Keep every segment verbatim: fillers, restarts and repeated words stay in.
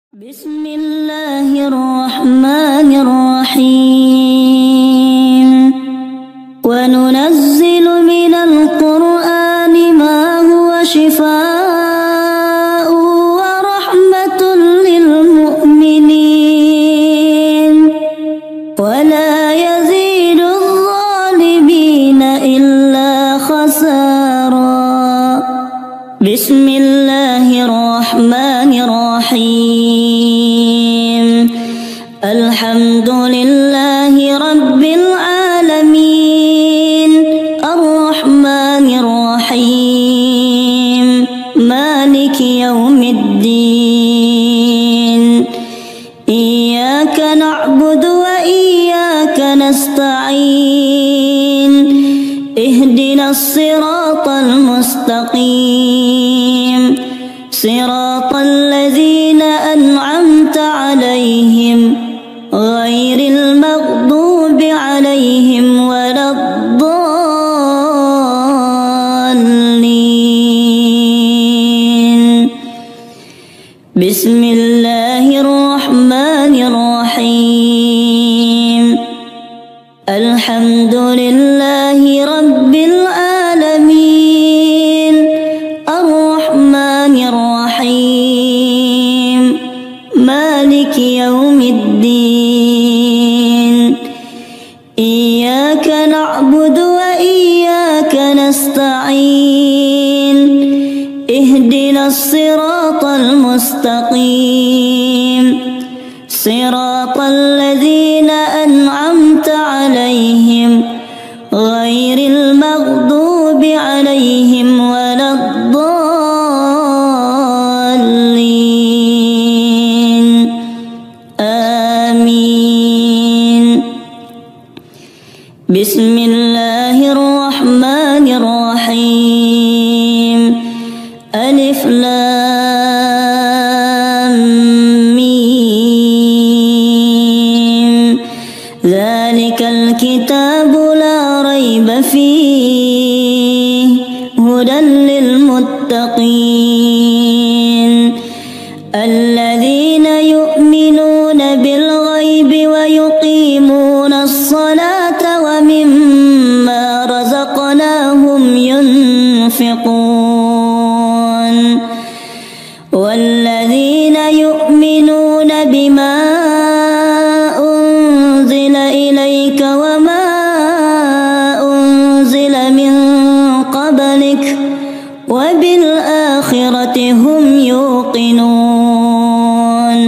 Bismillahirrahmanirrahim. Wa nunazzilu minal Qur'ani ma huwa shifaa'un wa rahmatun lil mu'minin wa la yazidu adh-dhalimina illa khasara. Bismillahirrahmanirrahim. Alhamdulillahi rabbil alamin. Ar-Rahmanir Rahim. Maliki yaumiddin. Iyyaka na'budu wa iyyaka nasta'in. Ihdinas siratal mustaqim. Siratal ladzina an'amta 'alaihim ghairil maghdubi 'alaihim waladdallin. Bismillahirrahmanirrahim. Alhamdulillahi rabbil alamin. Ar-Rahmanir Rahim. Maliki yaumiddin. Iyyaka na'budu wa iyyaka nasta'in. Ihdinas siratal mustaqim. Siratal ladzina an'amta 'alaihim ghairil maghdubi 'alaihim waladdallin. Amin. Bismillahirrahmanirrahim. Alif Lam Mim. Dzalikal kitabu la raiba fihi hudan lil muttaqin alladzina yu'minuna bil ghaibi wa yuqimuna as-salata wa mimma razaqnahum yunfiqun walladzina yu'minuna bima unzila ilayka wa ma unzila min qablik wa bil akhirati hum yuqinun.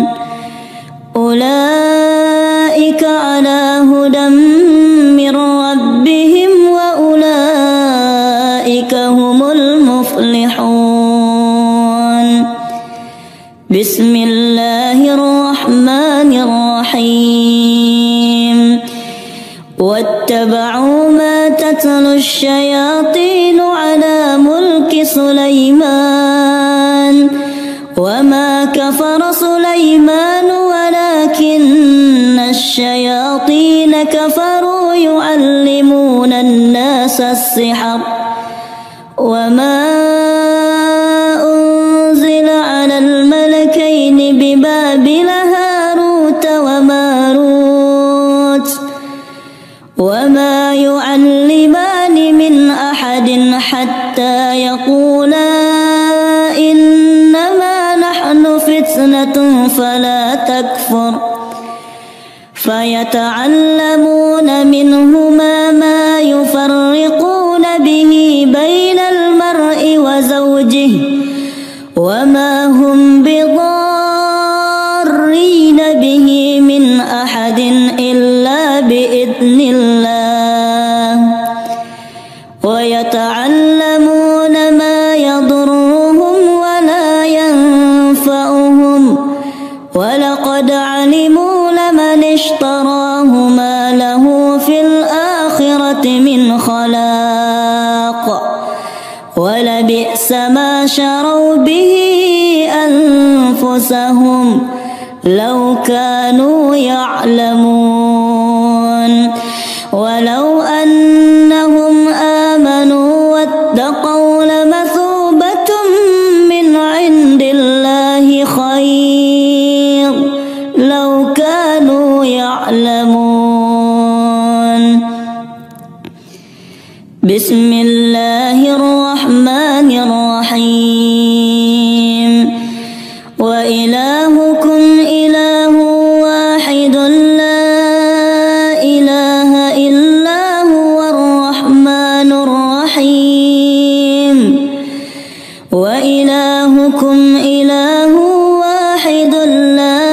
Ulaika ala hudan min rabbihim wa ulaika humul muflihun. Bismillahirrahmanirrahim. واتبعوا ما تتلو الشياطين على ملك سليمان وما كفر سليمان ولكن الشياطين كفروا يعلمون الناس السحر وما أنزل على الملكين ببابل هاروت وماروت وما يعلمان من أحد حتى يقولا إنما نحن فتنة فلا تكفر فيتعلمون منهما ما يفرقون به بين المرء وزوجه وما هم بضارين به من أحد إلا بإذن الله ويتعلمون ما يضرهم ولا ينفعهم ولقد علموا لمن اشتراه ما له في الآخرة من خلاق ولبئس ما شروا به أنفسهم لو كانوا يعلمون. ولو أنهم آمنوا واتقوا لمثوبة من عند الله خير بسم الله الرحمن الرحيم وإلهكم إله واحد لا إله إلا هو الرحمن الرحيم وإلهكم إله واحد لا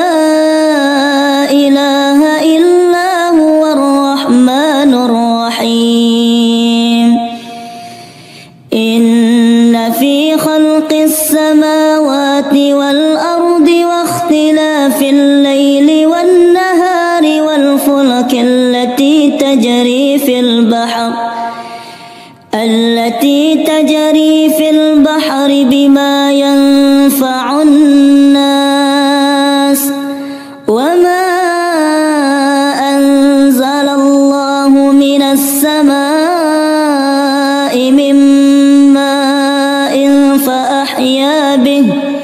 إله إلا هو الرحمن الرحيم إن في خلق السماوات والأرض واختلاف الليل والنهار والفلك التي تجري في البحر التي تجري في البحر بما ينفع الناس وما أنزل الله من السماء من ماء فأحيا به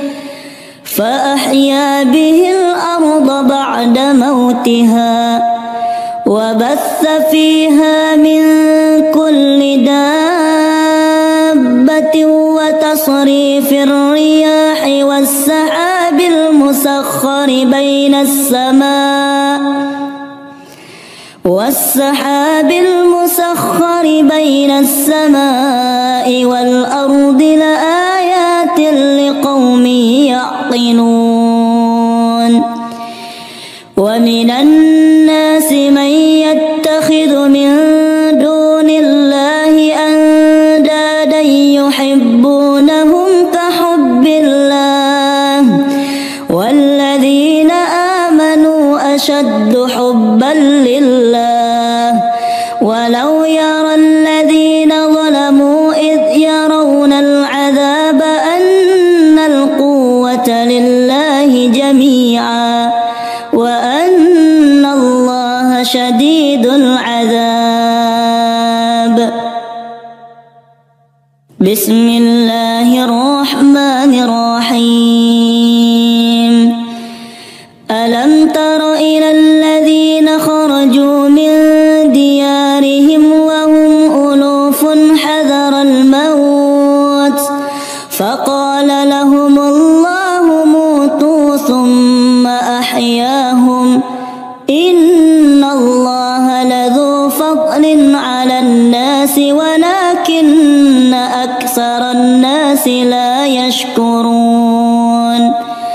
فأحيا به الأرض بعد موتها وبث فيها من كل دابة وتصريف الرياح والسحاب المسخر بين السماء والسحاب المسخر بين السماء والأرض لآيات لقوم يعقلون ومن الناس من يتخذ من دون الله أندادا يحبونهم كحب الله والذين آمنوا أشد حبا لله ولو يرى الذين ظلموا إذ يرون العذاب أن القوة لله جميعا وأن الله شديد العذاب بسم الله الرحمن الرحيم ألم تر إلى الذين خرجوا من ديارهم وهم ألوف حذر الموت فقال لهم الله موتوا ثم أحياهم إن الله لذو فضل على الناس ولكن أكثر الناس لا يشكرون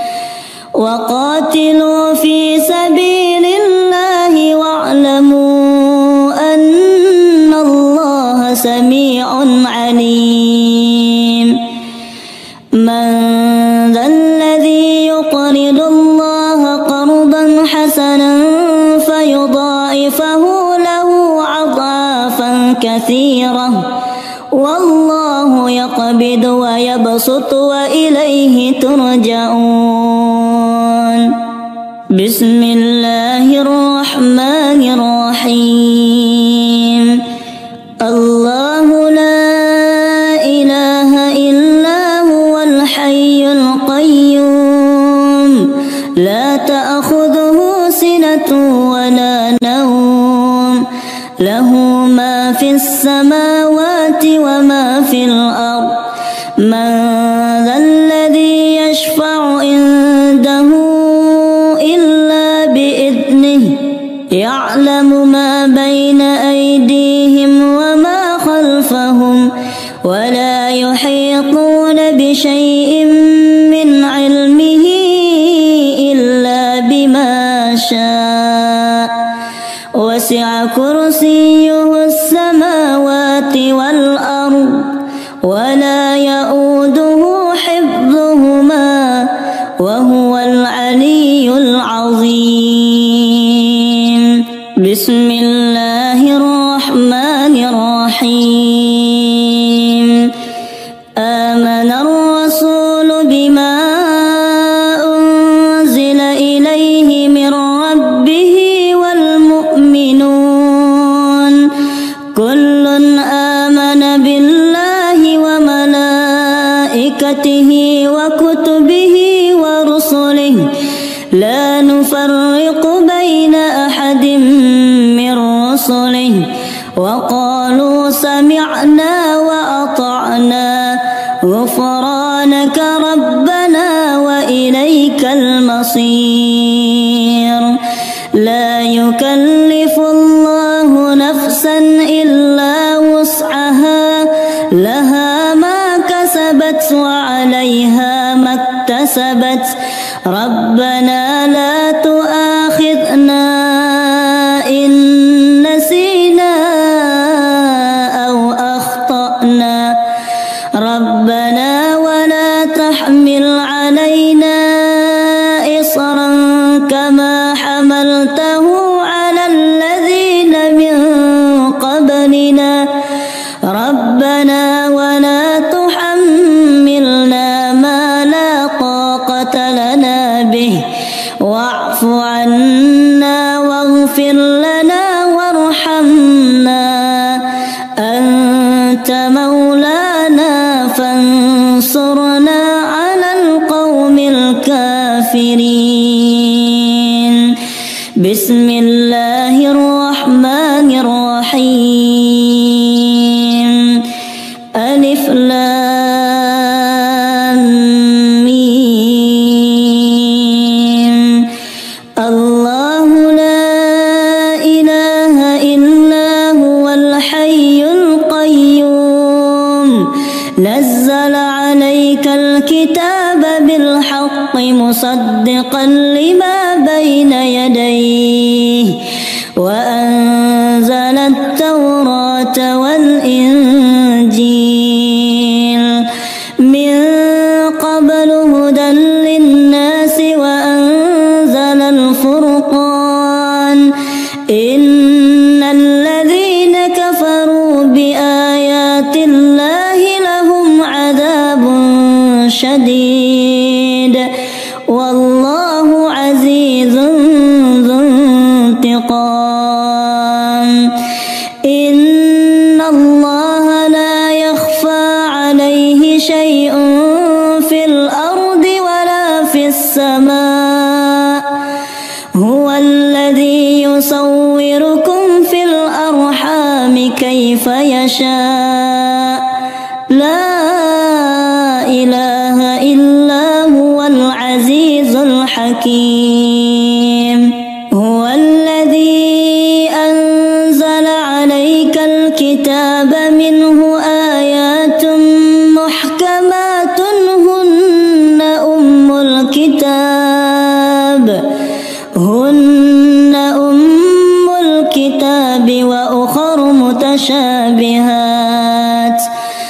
وقاتلوا في سبيل الله واعلموا أن الله سميع عليم من ذا الذي يقرض الله قرضا حسنا فيضاعفه له أضعافا كثيرة والله يقبض ويبسط وإليه ترجعون بسم الله الرحمن الرحيم الله لا إله إلا هو الحي القيوم لا تأخذه سنة ولا نوم له ما في السماوات وما في الأرض من ذا الذي يشفع عنده إلا بإذنه يعلم ما بين أيديهم وما خلفهم ولا يحيطون بشيء من علمه إلا بما شاء وسع كرسيه السماوات والأرض ولا يؤوده حفظهما وهو العلي العظيم بسم الله الرحمن الرحيم آمن الرسول بما أنزل إليه من ربه والمؤمنون كل آمن بالله وملائكته وكتبه ورسله لا نفرق بين أحد من رسله وقالوا سمعنا وأطعنا غفرانك ربنا وإليك المصير. لا يكلف الله نفسا إلا وسعها لها ما كسبت وعليها ما اكتسبت ربنا لا تؤاخذنا إن نسينا أو أخطأنا ربنا ولا تحمل علينا إصرا كما حملته على الذين من قبلنا ربنا ولا تحملنا ما لا طاقة لنا به واعف عنا واغفر لنا وارحمنا أنت مولانا فانصرنا على القوم الكافرين. بسم الله الرحمن الرحيم. ألف لام ميم. الله لا إله إلا هو الحي القيوم نزل عليك الكتاب بالحق مصدقا لما بين يديه وأنزل التوراة والإنجيل من قبل هدى للناس وأنزل الفرقان إن الذين كفروا بآيات الله لهم عذاب شديد والله عزيز ذو انتقام. إن الله لا يخفى عليه شيء في الأرض ولا في السماء هو الذي يصوركم في الأرحام كيف يشاء لا إله إلا هو العزيز الحكيم. هو الذي أنزل عليك الكتاب منه آيات محكمات هن أم الكتاب هن أم الكتاب وأخر متشابهات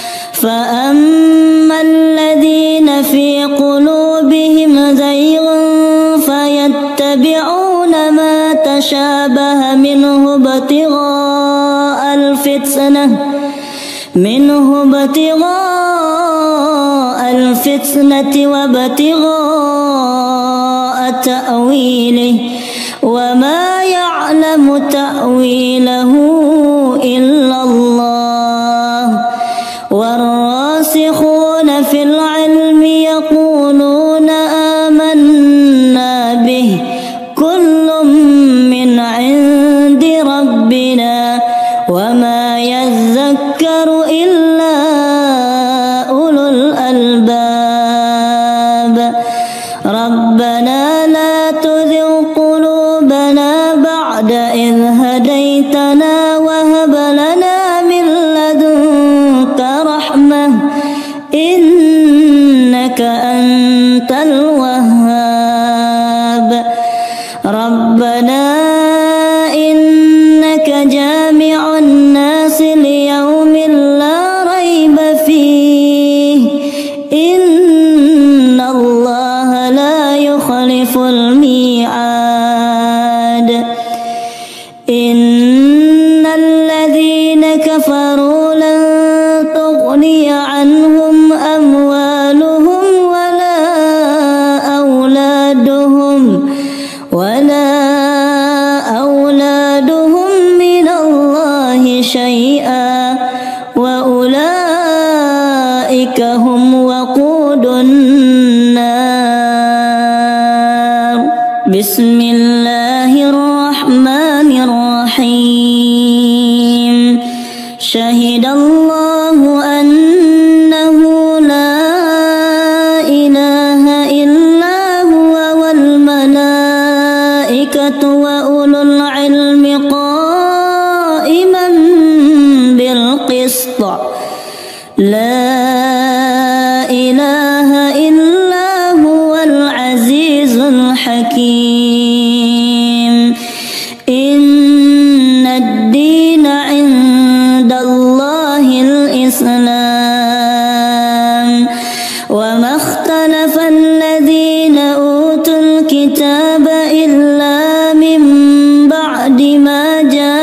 فأما الذين في قلوبهم زيغ فيتبعون ما تشابه منه ابتغاء الفتنة منه ابتغاء الفتنة وابتغاء تأويله وما يعلم تأويله إلا الله والراسخون في العلم يقولون آمنا به كل من عند ربنا وما يذكر إلا أولو الألباب. ربنا لا تزغ قلوبنا بعد إذ هديتنا وهب لنا من لدنك رحمة إنك أنت الوهاب. ربنا إنك جامع الناس ليوم لا ريب فيه إن الله لا يخلف الميعاد. إن الذين كفروا لن تغني عنهم أموالهم ولا أولادهم ولا أولادهم من الله شيئا وأولئك هم وقود النار. بسم الله الرحمن الرحيم. شهد الله أنه لا إله إلا هو والملائكة وأولو العلم قائما بالقسط لا إله إلا هو العزيز الحكيم إن الدين عند الله الإسلام وما اختلف الذين أوتوا الكتاب إلا من بعد ما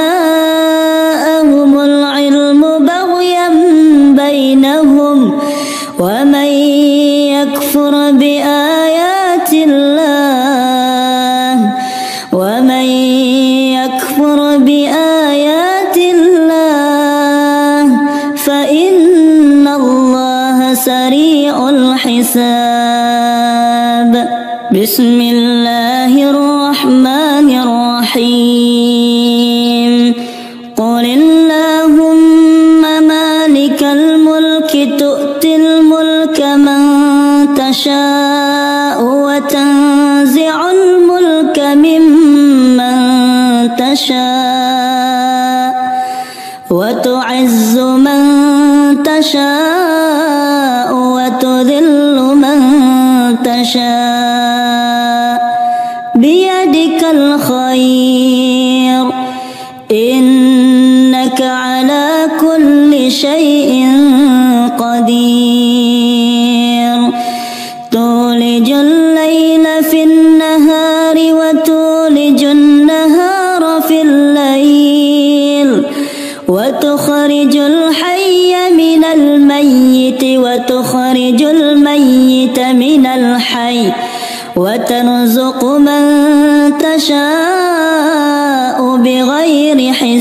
جاءهم العلم بغيا بينهم ومن يكفر بآيات الله ومن يكفر بآيات الله فإن الله سريع الحساب. بسم الله الرحمن الرحيم. قل اللهم مالك الملك تؤتي الملك من تشاء وتنزع الملك ممن تشاء وتعز من تشاء وتذل من تشاء بيدك الخير إنك على كل شيء قدير. تولج الليل في النهار وتولج النهار في الليل وتخرج الحي من الميت وتخرج الميت من الحي وترزق من تشاء بغير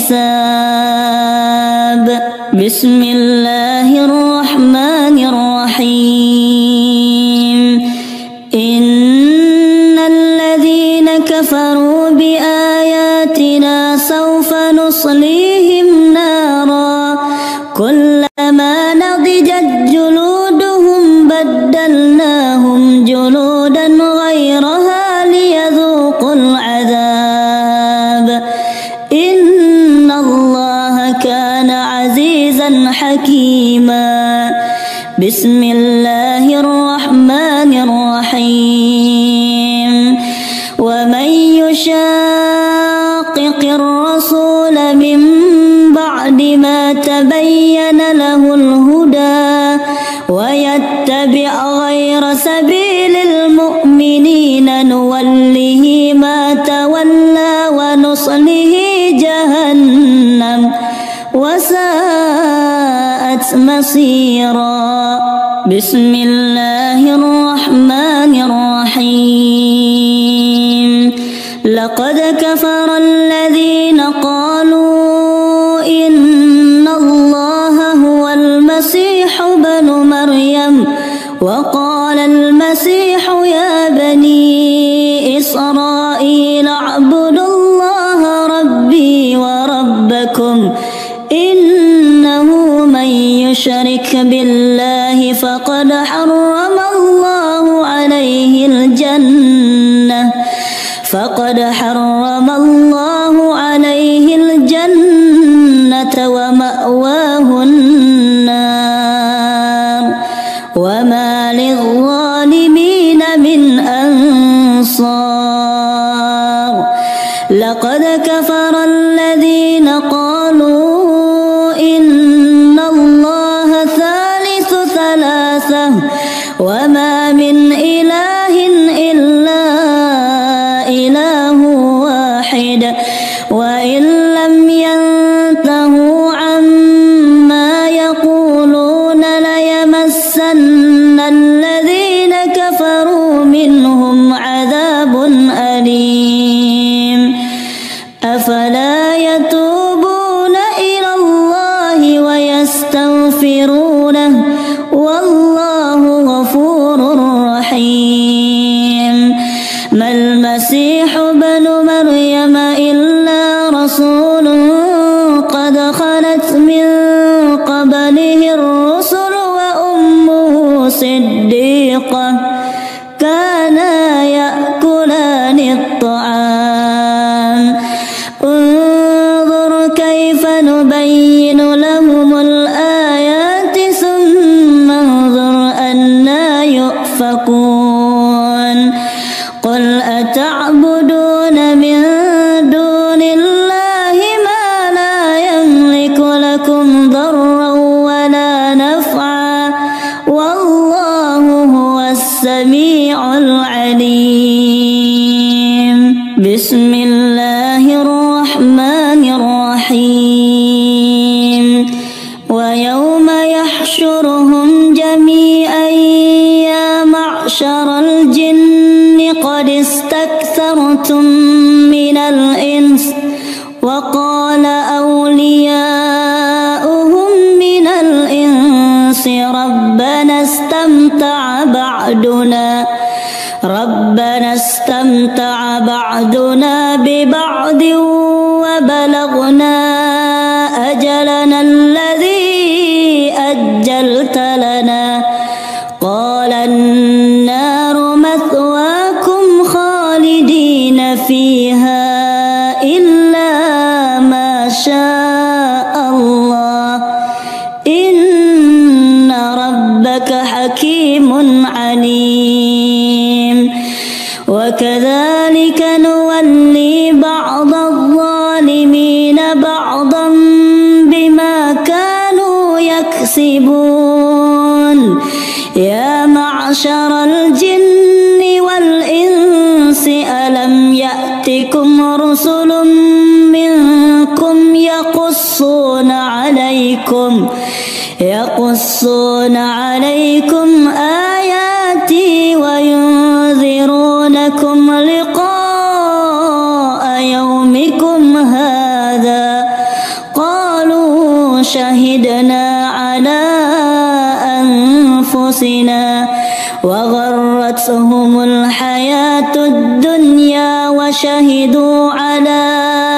حساب. بسم الله الرحمن الرحيم. إن الذين كفروا بآياتنا سوف نصليهم نارا كلما نضجت جلودهم بدلناهم جلودا غيرها ليذوقوا العذاب إن الله كان عزيزا حكيما. بسم الله الرحمن الرحيم. ومن يشاقق الرسول من بعد ما تبين له الهدى ويتبع غير سبيل المؤمنين نوله ما تولى ونصله جهنم وساءت مصيرا. بسم الله الرحمن الرحيم. لقد كفر الذين قالوا إن الله هو المسيح ابن مريم وقال المسيح يا بني إسرائيل اعبدوا الله ربي وربكم إنه من يشرك بالله فقد حرم الله عليه الجنة فقد حرم الله عليه الجنة ومأواه النار وما للظالمين من أنصار. لقد كفر الذين قالوا إن الله ثالث ثلاثة وما من إله إلا إله واحد وإن لم ينتهوا عما يقولون ليمسن الذين كفروا منهم عذاب أليم. أفلا يتوبون إلى الله ويستغفرونه والله غفور رحيم. ما المسيح ابن مريم إلا رسول قد خلت من من قبله الرسل وأمه صديقة كانا يأكلان الطعام انظر كيف نبين لهم الآيات ثم انظر أنا يؤفكون قل أتعبدون من دون الله ما لا يملك لكم ضرا ولا نفعا والله هو السميع العليم. بسم الله الرحمن الرحيم. ويوم يحشرهم جميعا يا معشر الجن قد استكثرتم من الإنس وقال أولياؤهم من الإنس ربنا استمتع بعدنا ربنا استمتع بعدنا ببعض وبلغنا أجلنا الذي أجلت لنا قال النار مثواكم خالدين فيها إلا ما شاء الله إن ربك حكيم عليم. وكذلك نولي بعض الظالمين بعضا بما كانوا يكسبون يا معشر الجن والإنس ألم يأتكم رسل منكم يقصون عليكم يقصون عليكم آياتي وينذرونكم لقاء يومكم هذا قالوا شهدنا على أنفسنا وغرتهم الحياة الدنيا وشهدوا على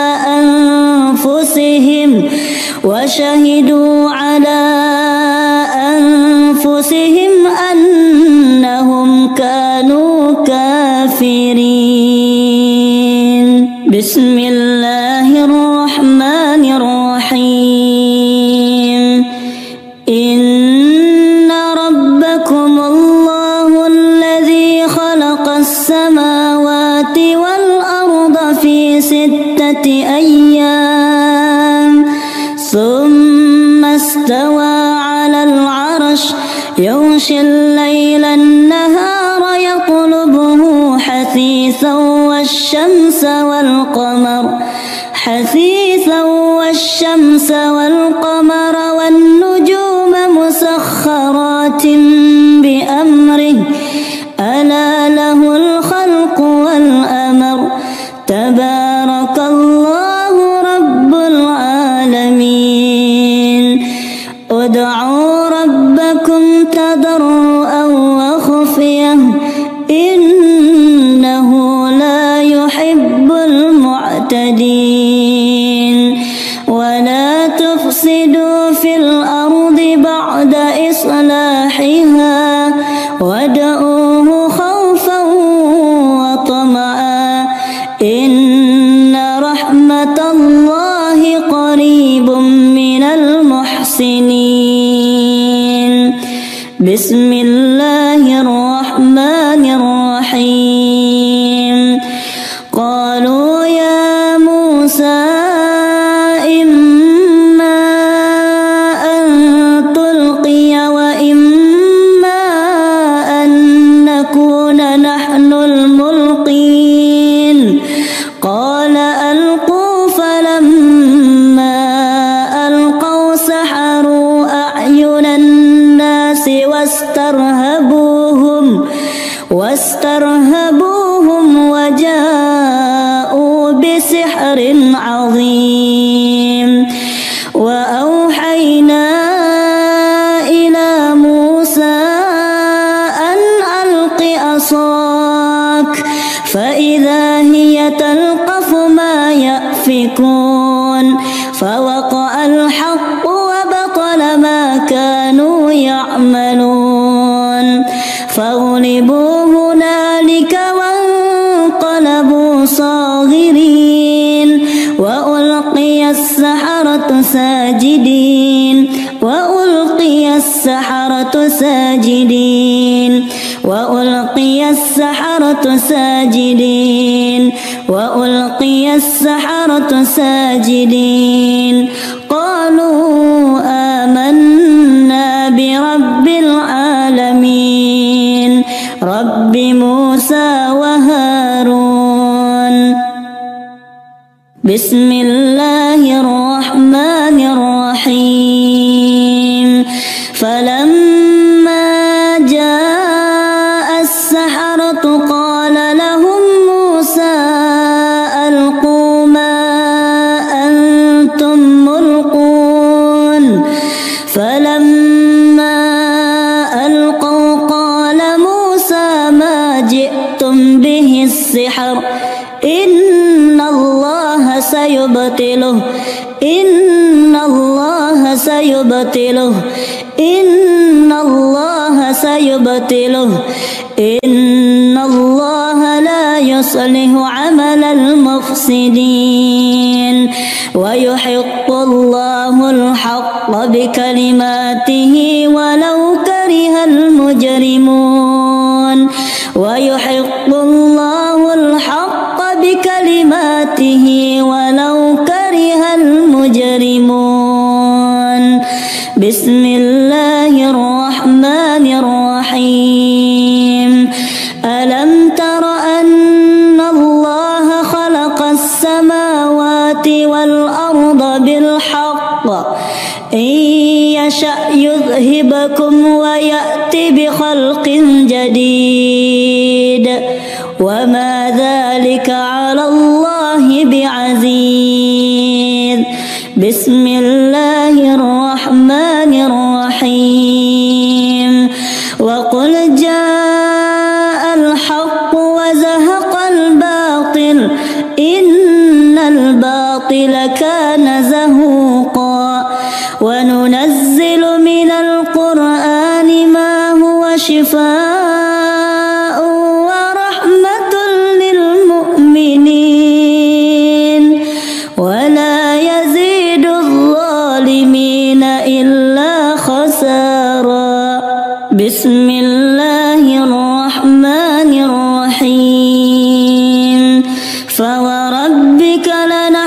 أنفسهم وشهدوا على أنفسهم أنهم كانوا كافرين. بسم الله الرحمن الرحيم. إن ربكم الله الذي خلق السماوات والأرض في ستة أيام ثم استوى على العرش يغشي الليل النهار يطلبه حثيثا والشمس والقمر حثيثا والشمس والقمر والنجوم مسخرات بأمره ألا له الخلق والأمر تبارك الله رب العالمين. ادعوا ربكم تضرعا وخفية إنه لا يحب المعتدين. ولا تفسدوا في الأرض بعد إصلاحها وادعوه خوفا وطمعا إن رحمة الله قريب من المحسنين. بسم الله الرحمن الرحيم. قالوا يا موسى إما أن تلقي وإما أن نكون نحن الملقين قال ألقوا فلما ألقوا سحروا أعين الناس واسترهبوهم واسترهبوهم وجاءوا بسحر عظيم. وأوحينا إلى موسى أن ألق عصاك فإذا هي تلقف ما يأفكون فوقع الحق ساجدين وألقي السحرة ساجدين وألقي السحرة ساجدين وألقي السحرة ساجدين قالوا آمنا برب العالمين رب موسى وهارون. بسم الله الرحمن الرحيم. فلما جاء السحرة قال لهم موسى ألقوا ما أنتم ملقون. فلما ألقوا قال موسى ما جئتم به السحر إن الله سيبطله إن الله سيبطله إن الله سيبطله إن الله لا يصلح عمل المفسدين ويحق الله الحق بكلماته ولو كره المجرمون ويحق الله الحق بكلماته ولو كره المجرمون. بسم الله الرحمن الرحيم. ألم تر أن الله خلق السماوات والأرض بالحق إن يشأ يذهبكم ويأتي بخلق جديد وما ذلك على الله بعزيز. بسم الله الرحمن الرحيم. وقل جاء الحق وزهق الباطل إن الباطل كان زهوقا وننزل من القرآن ما هو شفاء ورحمة للمؤمنين ولا يزيد الظالمين إلا خسارا. بسم الله الرحمن الرحيم. فوربك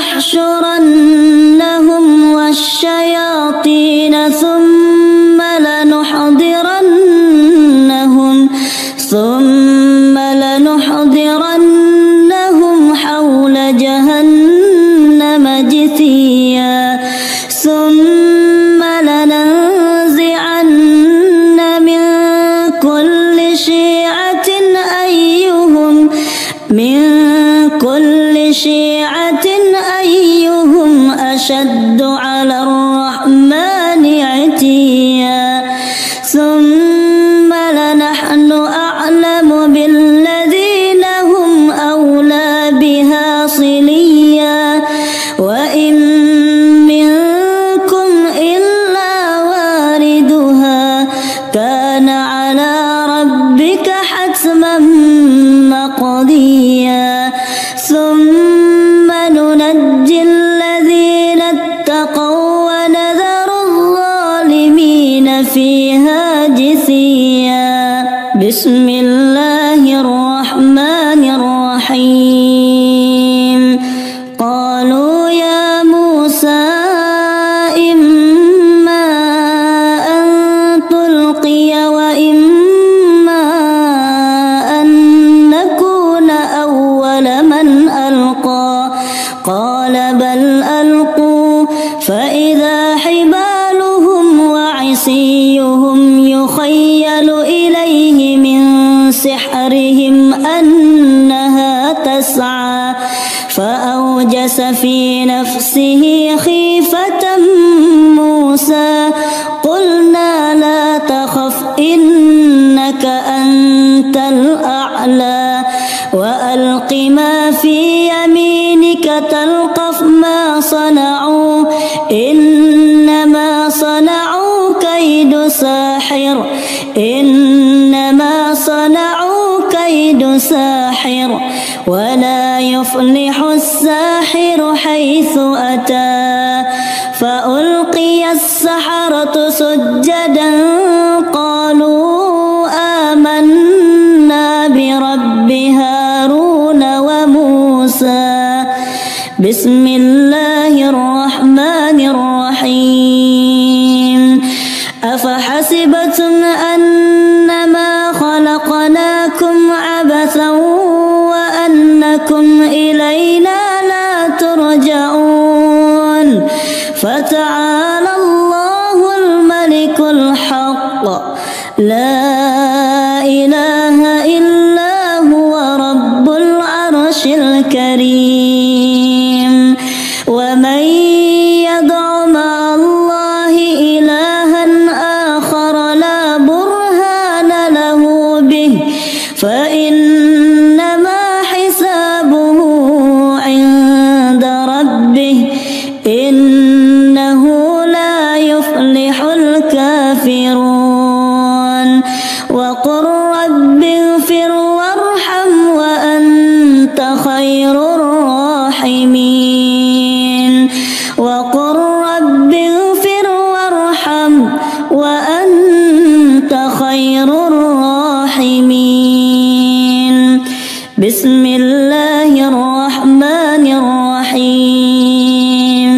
لنحشرنهم والشياطين ثم لنحضرنهم ثم لنحضرنهم حول جهنم جثيا ثم لننزعن من كل شيعة أيهم من كل شيعة أيهم أشد على الرحمن عتيا ثم لنحن أعلم بالذين هم أولى بها صليا وإن منكم إلا واردها كان على ربك حتما مقضيا. ثم ننجي الذين اتقوا ونذر الظالمين فيها جثيا. بسم الله الرحمن الرحيم. قالوا يا موسى إما أن تلقي وإما أن نكون أول من ألقى قال بل ألقوا فإذا حبالهم وعصيهم يخيل إليه من سحرهم أنها تسعى فأوجس في نفسه خيفة موسى قلنا لا تخف إنك أنت الأعلى وألق ما في يمينك تلقف ما صنعوا إنما صنعوا كيد ساحر إنما صنعوا كيد ساحر ولا يفلح الساحر حيث أتى فألقي السحرة سجدا قالوا آمنا برب هارون وموسى بسم الله الرحمن الرحيم أفحسبتم أنما خلقناكم عبثا وأنكم إلينا لا ترجعون فتعالى الله الملك الحق لا إله إلا هو رب العرش الكريم ومن يدع مع الله إلها آخر لا برهان له به فإنما حسابه عند ربه إنه لا يفلح الكافرون وقل رب اغفر وارحم وأنت خير الراحمين وقل رب اغفر وارحم وأنت خير الراحمين بسم الله الرحمن الرحيم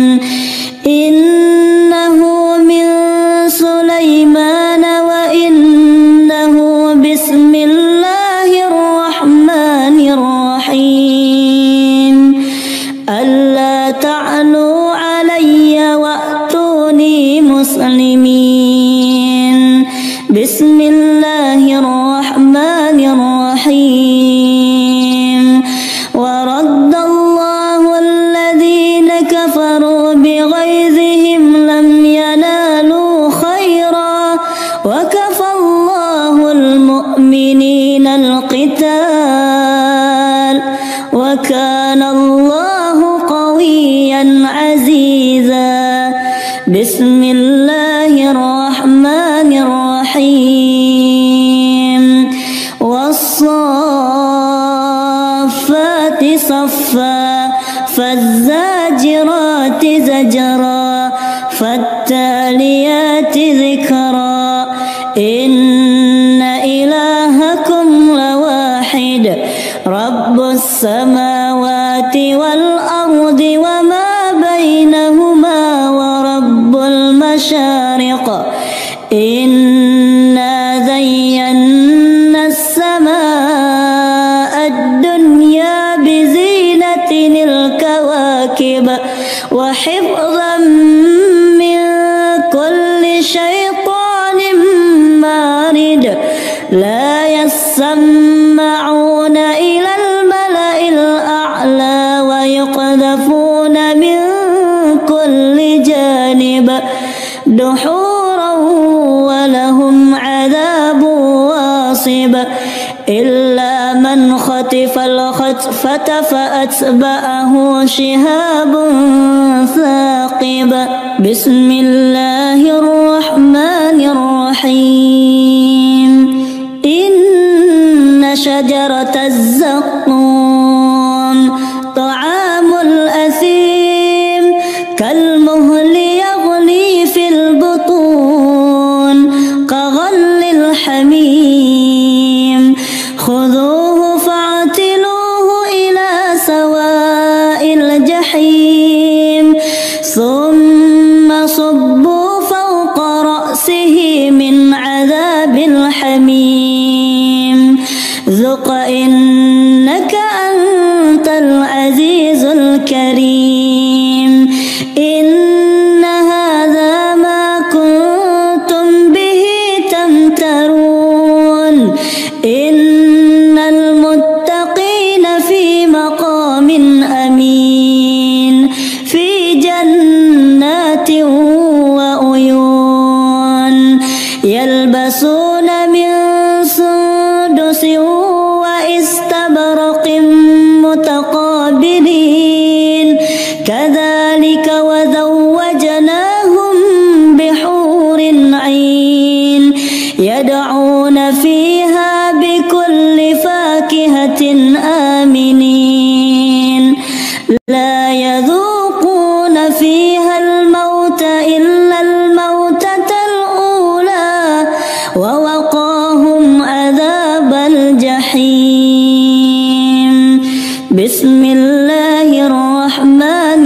إنه من سليمان وإنه بسم الله الرحمن الرحيم ألا تعلوا علي وأتوني مسلمين بسم الله الرحمن الرحيم ورد الله الذين كفروا بغيظهم لم ينالوا خيرا وكفى الله المؤمنين القتال وكان الله قويا عزيزا بسم الله الرحمن الرحيم والصافات صفا فالزاجرات زجرا فالتاليات ذكرا إن إلهكم لواحد رب السماوات والأرض وما بينهما ورب المشارق إنا زينا السماء الدنيا بزينة الكواكب وحفظا من كل شيطان مارد لا يسمعون إلى الملأ الأعلى ويقذفون من كل جانب دحورا ولهم عذاب واصب إلا من خطف الخطفة فأتبعه شهاب ثاقب بسم الله الرحمن الرحيم إن شجرة الزقوم طعام الأثيم كالمهل يغلي في البطون كغل الحميم خذوه فاعتلوه إلى سواء الجحيم ثم صبوا فوق رأسه من عذاب الحميم ذق إنك أنت العزيز الكريم إن هذا ما كنتم به تمترون إن المتقين في مقام أمين في جنات وعيون يلبسون من سندس واستبرق متقابلين كذلك وزوجناهم بحور عين يدعون فيها بكل فاكهة آمنين بسم الله الرحمن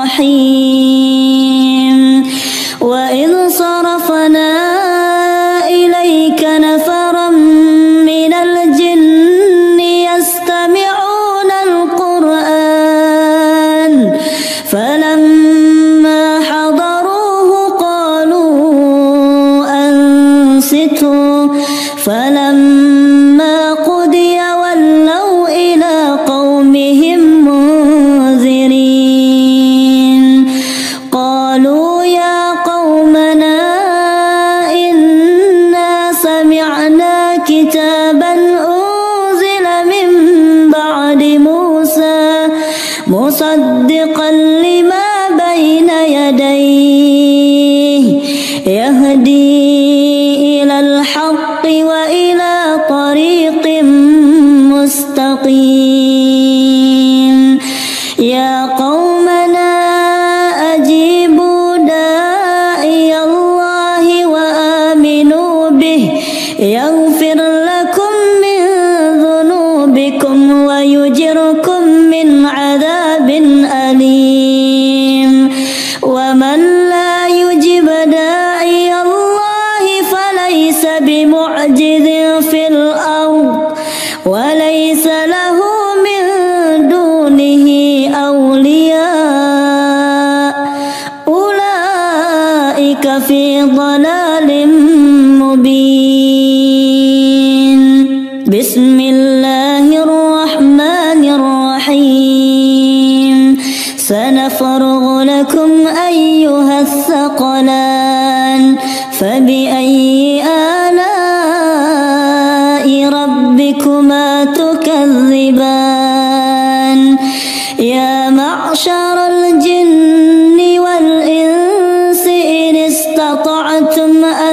الرحيم وإذ صرفنا إليك نفرا من الجن يستمعون القرآن فلما حضروه قالوا أنصتوا فلما قضي ولوا إلى قومهم منذرين قالوا يا قومنا إنا سمعنا كتابا أنزل من بعد موسى مصدقا لما بين يديه يهدي إلى الحق وإلى طريق مستقيم يا قومنا أجيبوا داعي الله وآمنوا به يغفر لكم من ذنوبكم ويجركم من عذاب أليم ومن لا يجب داعي الله فليس بمعجز في الأرض وليس له من دونه أولياء أولئك في ضلال مبين بسم الله الرحمن الرحيم سنفرغ لكم أيها الثقلان فبأي آلاء ربكما تكذبان يا معشر الجن والإنس إن استطعتم أن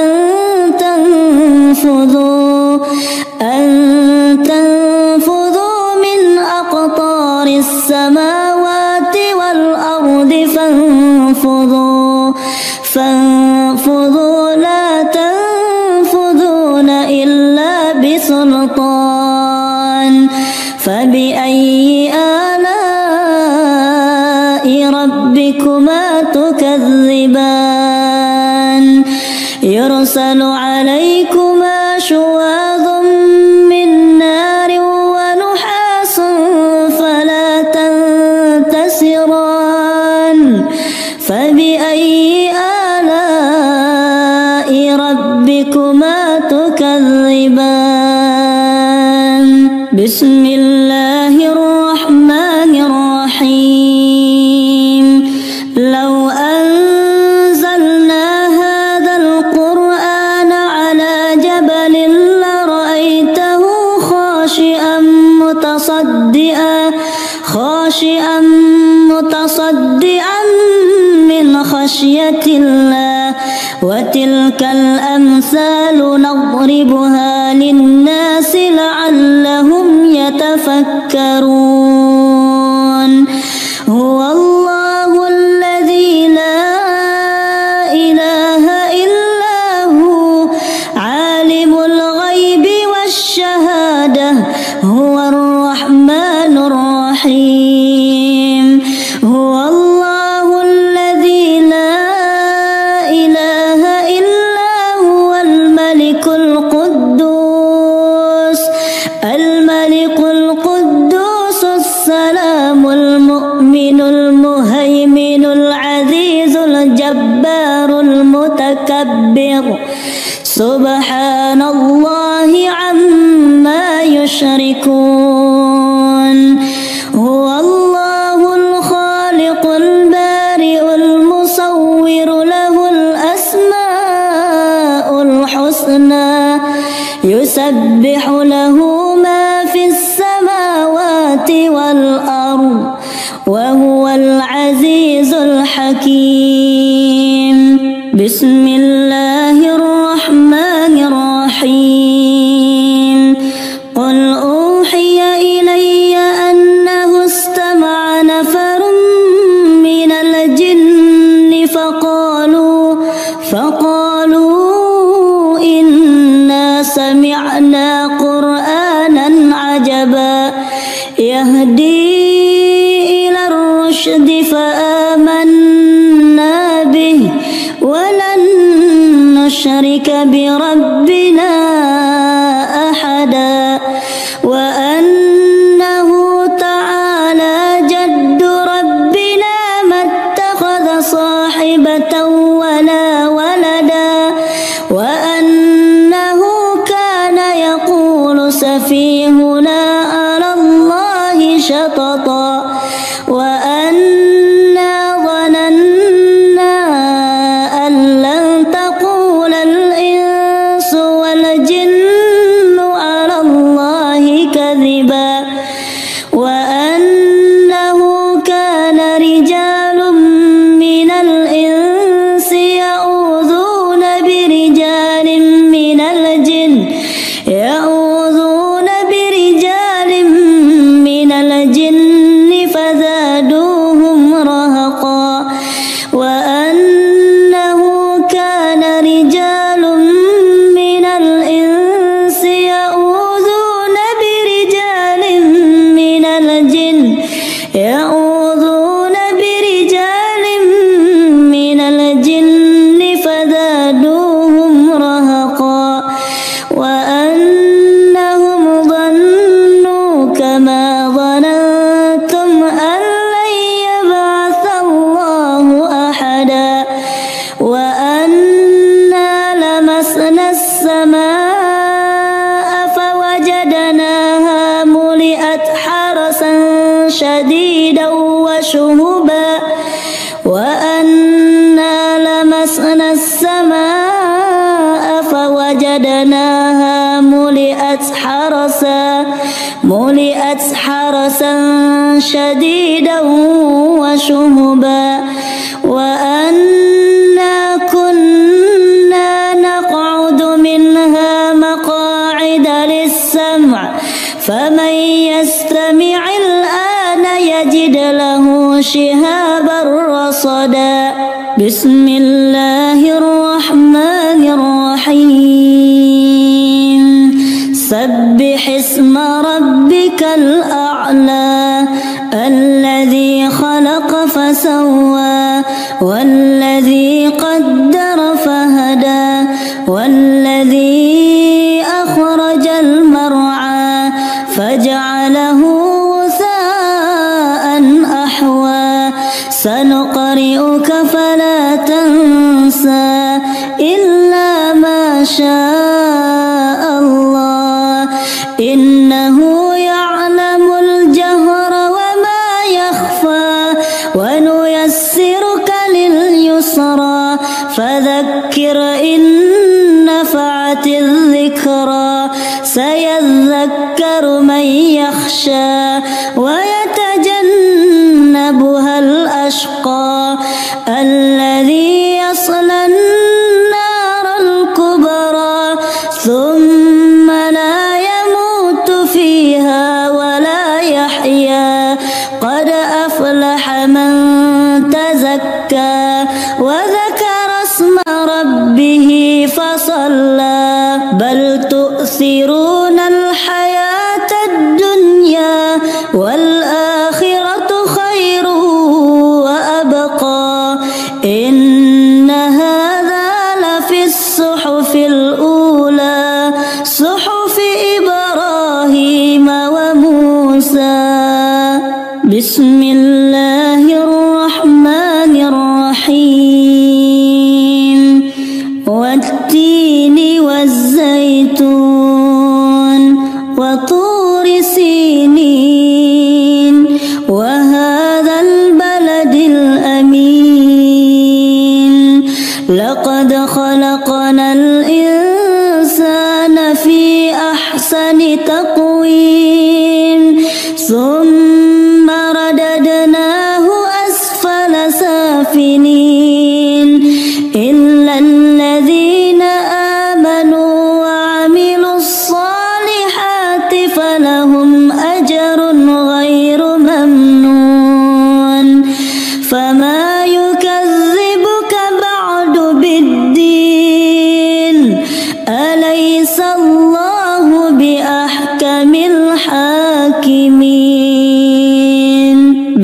تنفذوا أن تنفذوا من أقطار السماوات والأرض فانفذوا فانفذوا لا تنفذون إلا بسلطان فبأي آلاء ربكما تكذبان يرسل عليكما شواظ من نار ونحاس فلا تنتصران فبأي آلاء ربكما تكذبان بسم الله الرحمن الرحيم لو أنزلنا هذا القرآن على جبل لرأيته خاشعا متصدعا خاشعا متصدعا من خشية الله وتلك الأمثال نضربها للناس لعلهم يتفكرون هو الله الذي لا إله إلا هو عالم الغيب والشهادة هو الرحمن الرحيم هو الله الذي لا إله إلا هو الملك القدوس الملك القدوس السلام المؤمن المهيمن العزيز الجبار المتكبر سبحان الله عما يشركون هو الله الخالق البارئ المصور له الأسماء الحسنى يسبح له ما في السماوات والأرض وهو العزيز الحكيم بسم الله الرحمن الرحيم قل أوحي إلي أنه استمع نفر من الجن فقالوا فقالوا إنا سمعنا قرآنا عجبا يهدي إلى الرشد فآمنا به ولن نشرك بربنا أحدا وأنه تعالى جد ربنا ما اتخذ صاحبة ولا ولدا وأنه كان يقول سفيهنا على الله شططا وأنا ظننا أن لن تقول الإنس والجن على الله كذبا وأنه كان رجال من الإنس يعوذون برجال من الجن يعوذون برجال من الجن فزادوهم رهقا وأنه كان رجال من الإنس يعوذون برجال من الجن يعوذون برجال من الجن فزادوهم رهقا وأنهم ظنوا كما ظننتم أن لن يبعث الله أحدا وأنا لمسنا السماء فوجدناها ملئت حرسا شديدا وشهبا وأنا لمسنا السماء فوجدناها ملئت حرسا ملئت حرسا شديدا وشهبا وأنا كنا نقعد منها مقاعد للسمع فمن يستمع الآن يجد له شهابا رصدا بسم الله الرحمن الرحيم سبح اسم ربك الأعلى الذي خلق فسوى والذي قدر فهدى والذي أخرج المرعى فجعله غثاء أحوى سنقرئك فلا تنسى إلا ما شاء الله إنه يعلم الجهر وما يخفى ونيسرك لليسرى فذكر إن نفعت الذكرى سيذكر من يخشى ويتجنبها الأشقى الذي يصلى النار الكبرى ثم لا يموت فيها ولا يحيا قد أفلح من تزكى وذكر اسم ربه فصلى بل تؤثرون الحياة الدنيا والآخرة خير وأبقى إن هذا لفي الصحف الأولى صحف إبراهيم وموسى بسم الله الرحمن الرحيم والتين والزيتون وطور سينين وهذا البلد الأمين لقد خلقنا الإنسان في أحسن تقويم ثم رددناه أسفل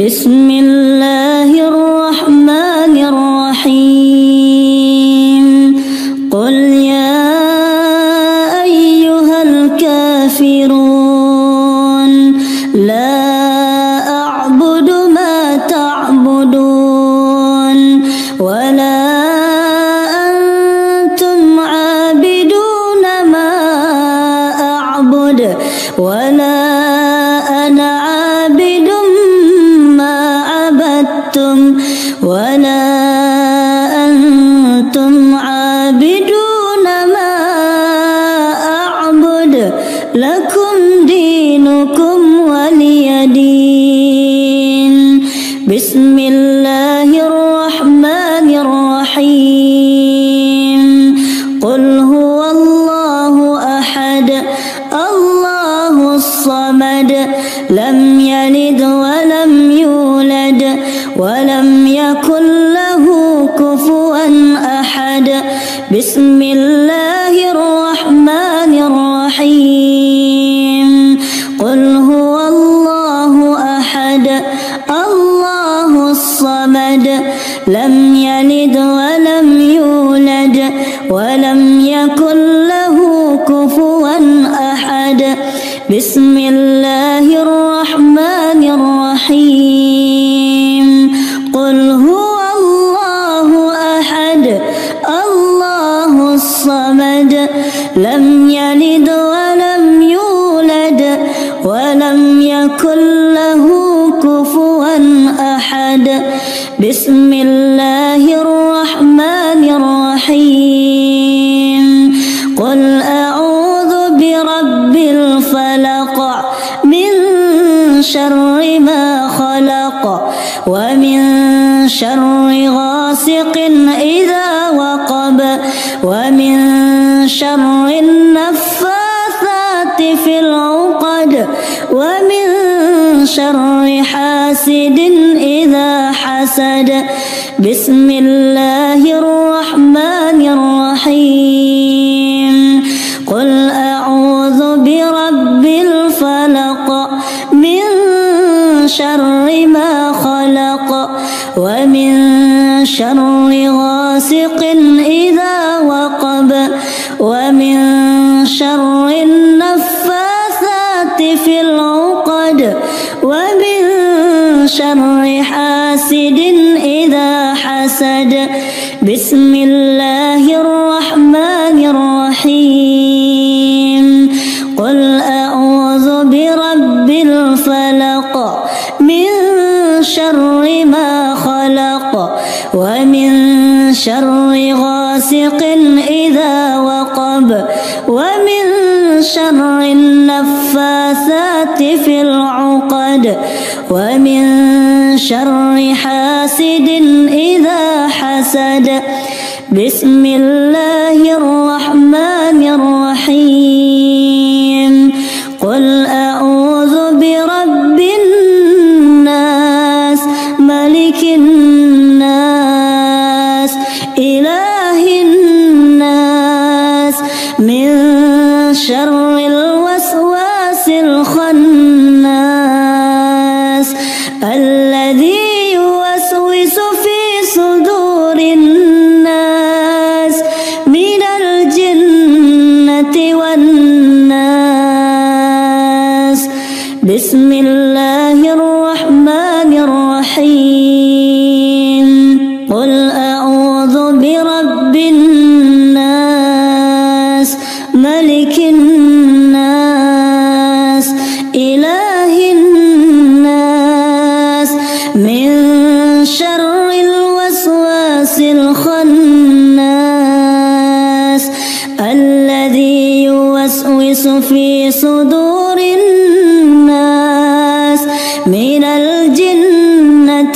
بسم الله الرحمن الرحيم قل يا أيها الكافرون لا أعبد ما تعبدون ولا أنتم عابدون ما أعبد ولا أنا عابد ما عبدتم ولا أنتم عابدون ما أعبد لكم دينكم ولي دين بسم الله الرحمن الرحيم قل هو الله أحد الله الصمد لم يلد ولم يولد ولم يكن له كفوا أحد بسم الله الرحمن الرحيم قل هو الله أحد الله الصمد لم يلد ولم يولد ولم يكن له كفوا أحد بسم الله الرحمن الرحيم قل هو الله أحد الله الصمد لم يلد ولم يولد ولم يكن له كفوا أحد بسم الله الرحمن الرحيم قل أعوذ برب الفلق من شر ما خلق ومن شر غاسق إذا وقب ومن شر النفاثات في العقد ومن شر حاسد إذا حسد بسم الله الرحمن الرحيم قل أعوذ برب الفلق من شر ما خلق ومن شر غاسق إذا وقب ومن شر النفاثات في العقد ومن شر حاسد إذا حسد بسم الله الرحمن الرحيم قل أعوذ برب الفلق من شر ما خلق ومن شر غاسق إذا وقب ومن شر النفاثات في العقد ومن شر حاسد إذا حسد بسم الله الرحمن الرحيم قل أعوذ برب الناس ملك الناس إله الناس من شر الوسواس الخناس الذي يوسوس في صدور الناس من الجنة والناس بسم الله الرحمن الرحيم قل أعوذ برب الناس ملك الناس إله الناس من شر الوسواس الخناس الذي يوسوس في صدور الناس من الجنة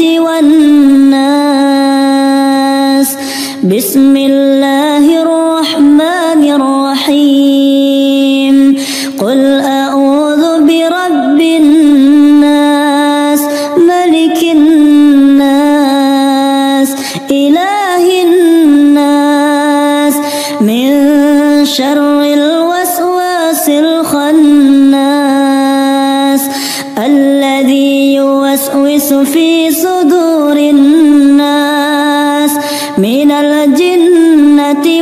والناس بسم الله الرحمن الرحيم قل أعوذ برب الناس ملك الناس إله الناس من شر الوسواس الخناس الذي يوسوس يوسوس في صدور الناس من الجنة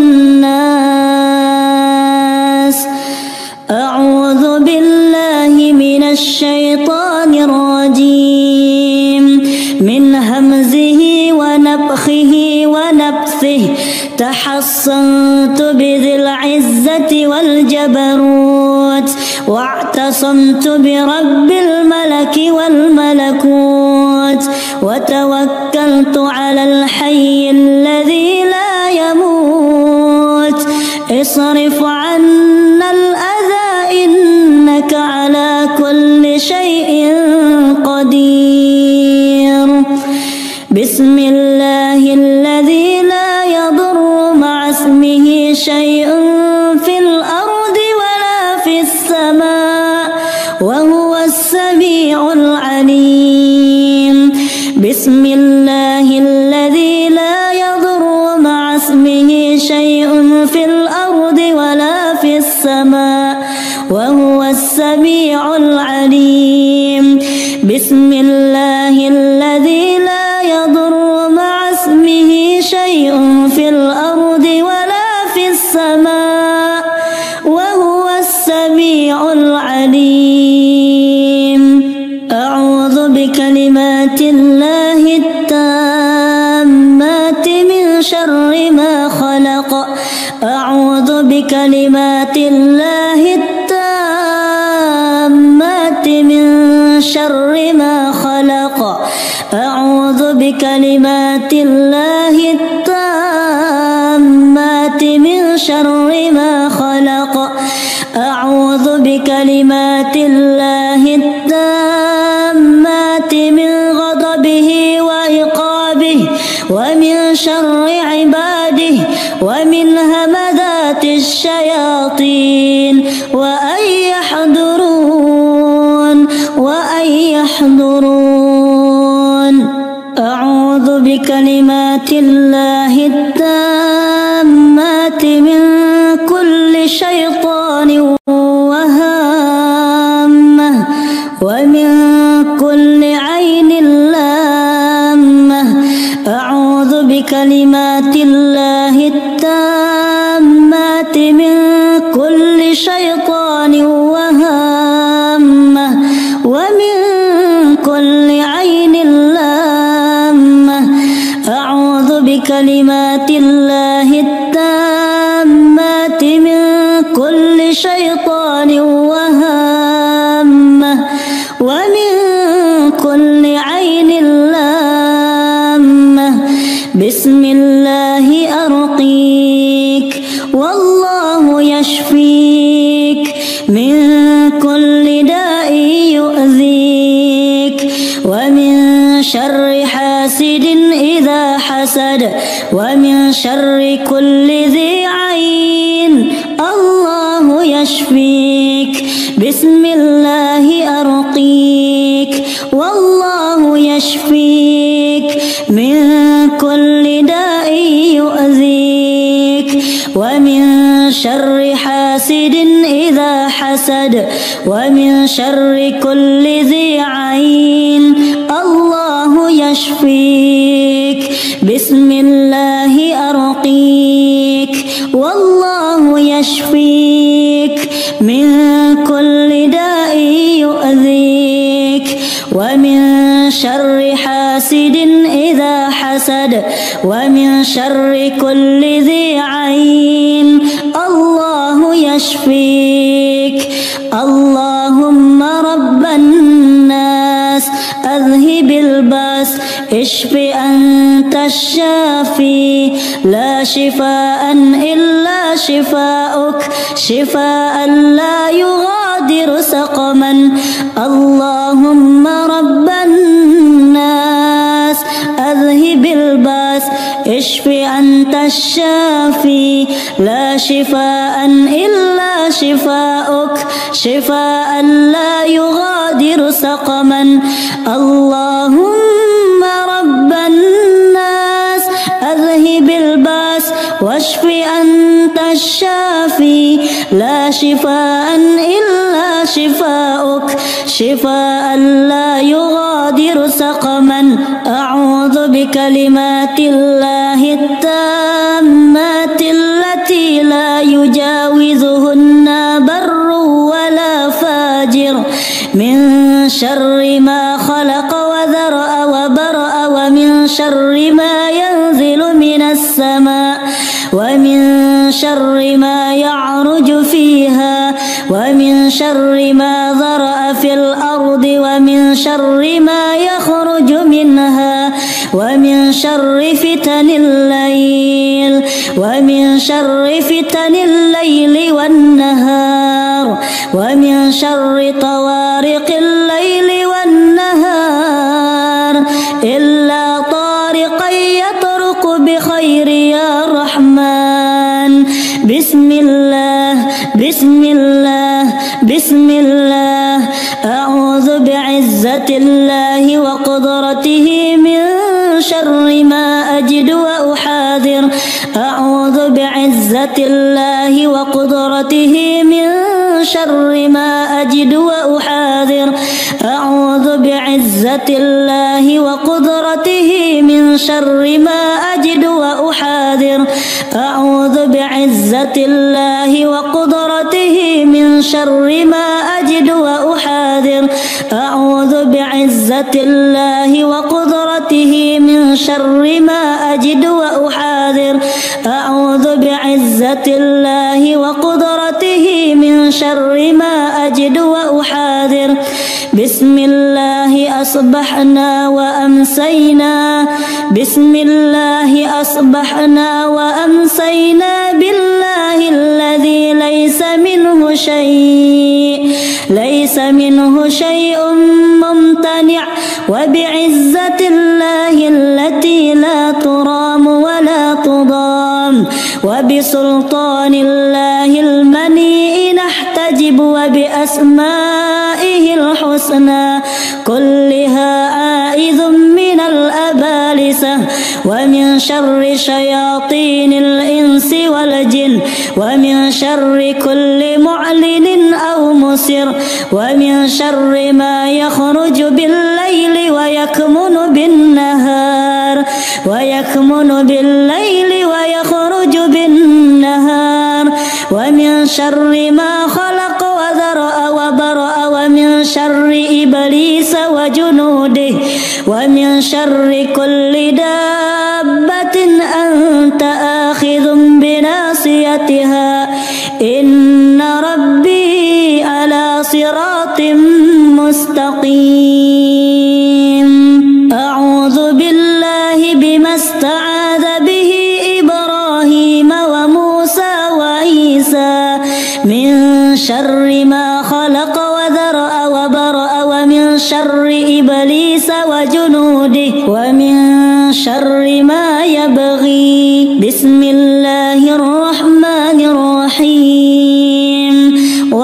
والناس. أعوذ بالله من الشيطان الرجيم من همزه ونفخه ونفثه. تحصنت بذي العزة والجبروت واعتصمت برب الملك والملكوت وتوكلت على الحي الذي لا يموت. اصرف عنا الأذى إنك على كل شيء قدير. بسم الله الذي لا يضر مع اسمه شيء في الأرض ولا في السماء وهو السميع العليم. بسم الله الذي لا يضر مع اسمه شيء في الأرض ولا في السماء وهو السميع العليم. بسم الله الذي لا يضر مع اسمه شيء في الأرض ولا في السماء وهو السميع العليم. أعوذ بكلمات الله التامات من شر ما خلق. أعوذ بكلمات الله التامات من شر ما خلق. أعوذ بكلمات الله التامات من شر ما خلق. أعوذ بكلمات الله التامات من غضبه وعقابه ومن شر عباده ومن همذات الشياطين وأن يحضرون وأن يحضرون. أعوذ بكلمات الله التامات من كل شيطان وهامة ومن كل عين لامة. أعوذ بكلمات الله التامات من كل شيطان وهامة ومن كل عين لامة. أعوذ بكلمات الله التامات من كل شيطان وهامة ومن كل عين لامة. بسم الله أرقيك والله يشفيك من كل داء يؤذيك ومن شر حاسد إذا حسد ومن شر كل ذي عين. الله يشفيك. بسم الله أرقيك والله يشفيك من كل داء يؤذيك ومن شر حاسد إذا حسد ومن شر كل ذي عين. الله يشفيك. بسم الله أرقيك والله يشفيك من كل داء يؤذيك ومن شر حاسد إذا حسد ومن شر كل ذي عين. الله يشفيك. اللهم رب الناس أذهب الباس اشف أنت الشافي لا شفاء إلا شفاؤك شفاء لا يغادر سقما. اللهم رب الناس أذهب الباس اشف أنت الشافي لا شفاء إلا شفاؤك شفاء لا يغادر سقما. اللهم رب الناس أذهب الباس واشف أنت الشافي لا شفاء إلا شفاؤك شفاء لا يغادر سقما أعوذ بكلمات الله التامات التي لا يجاوزهن بر ولا فاجر من شر ما خلق وذرأ وبرأ ومن شر ما ينزل من السماء ومن شر ما يعرج فيها ومن شر ما ذرأ في الأرض ومن شر ما يخرج منها ومن شر فتن الليل ومن شر فتن الليل والنهار ومن شر طوارق الليل والنهار إلا طارقا يطرق بخير يا رحمن. بسم الله بسم الله بسم الله. أعوذ بعزة الله وقدرته من شر ما أجد وأحاذر. أعوذ بعزة الله وقدرته من شر ما أجد وأحاذر. أعوذ بعزة الله وقدرته من شر ما أجد وأحاذر. أعوذ بعزة الله وقدرته من شر ما أجد وأحاذر. أعوذ بعزة الله وقدرته من شر ما أجد وأحاذر. أعوذ بعزة الله وقدرته من شر ما أجد وأحاذر. بسم الله أصبحنا وأمسينا بسم الله أصبحنا وأمسينا بالله الذي ليس منه شيء ليس منه شيء ممتنع وبعزة الله التي لا ترام ولا تضام وبسلطان الله المنيء نحتجب وبأسمائه الحسنى كلها عائذ من الأبالسة ومن شر شياطين الإنس والجن ومن شر كل معلن أو مسر ومن شر ما يخرج بالليل ويكمن بالنهار ويكمن بالليل ويخرج بالنهار ومن شر ما خلق وذرأ وبرأ ومن شر إبليس وجنوده ومن شر كل دابة أنت آخذ بناصيتها إن ربي على صراط مستقيم. أعوذ بالله بما استعاذ به إبراهيم وموسى وعيسى من شر ما خلق وذرأ وبرأ ومن شر إبليس وجنوده ومن شر ما يبغي. بسم الله الرحمن الرحيم.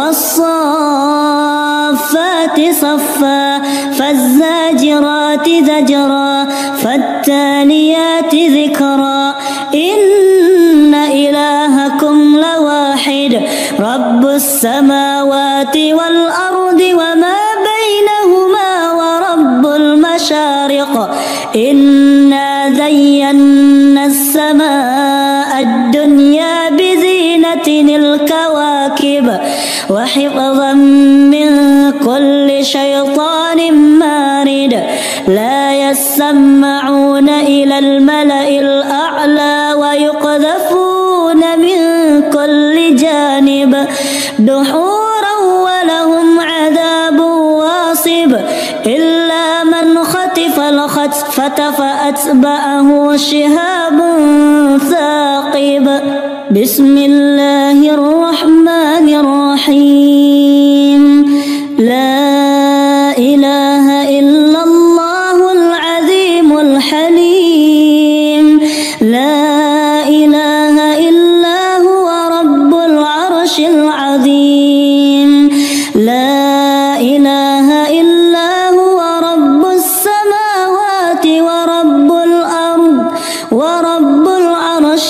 والصافات صفا فالزاجرات زجرا فالتاليات ذكرا إن إلهكم لواحد رب السماوات والأرض وما بينهما ورب المشارق إنا زينا السماء الدنيا بزينة الكواكب وحفظا من كل شيطان مارد لا يسمعون إلى الملأ الأعلى ويقذفون من كل جانب دحورا ولهم عذاب واصب إلا من خطف الخطفة فأتبعه شهاب ثاقب. بسم الله الرحمن الرحيم. لا إله إلا الله العظيم الحليم. لا إله إلا هو رب العرش العظيم. لا إله إلا هو رب السماوات ورب الأرض ورب العرش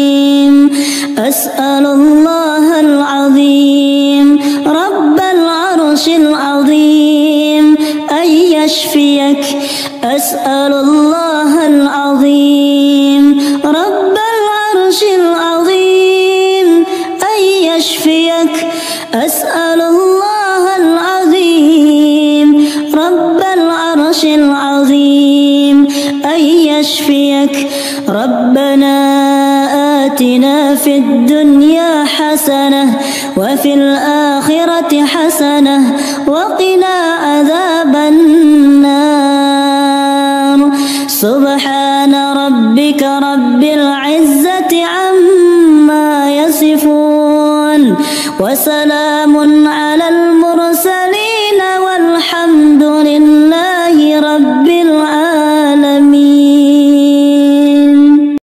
الكريم. أسأل الله العظيم رب العرش يشفيك أسأل الله العظيم رب العرش العظيم أن يشفيك أسأل الله العظيم رب العرش العظيم أن يشفيك ربنا آتنا في الدنيا حسنة وفي الآخرة حسنة وقنا عذاب النار سبحان ربك رب العزة عما يصفون وسلام على المرسلين